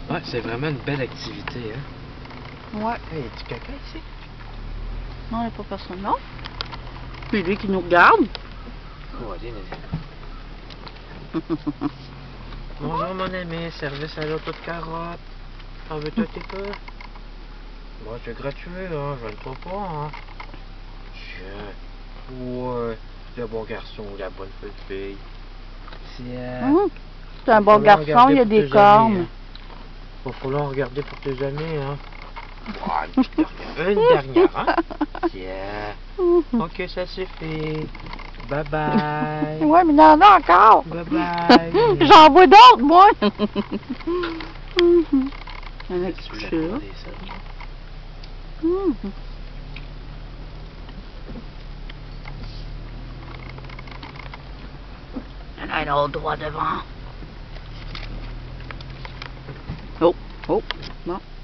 Ouais, c'est vraiment une belle activité, hein. Ouais. Hey, y a du caca ici? Non, il n'y a pas personne là. Puis lui qui nous regarde. Oh, allez, bonjour mon ami, service à l'auto de carotte. En veux-tu un petit peu? Moi, c'est gratuit, hein, je ne trouve pas, hein. Tiens. Ouais, le bon garçon ou la bonne petite fille. C'est un bon garçon, il y a des cornes. Va falloir regarder pour tes amis, hein. Oh, une petite dernière. Une dernière, hein. Tiens. Ok, ça suffit. Bye bye. Ouais, mais il y en a encore. Bye bye. J'en vois d'autres, moi. Il y en a qui se couchent là. Il y en a un autre droit devant. Oh, bon.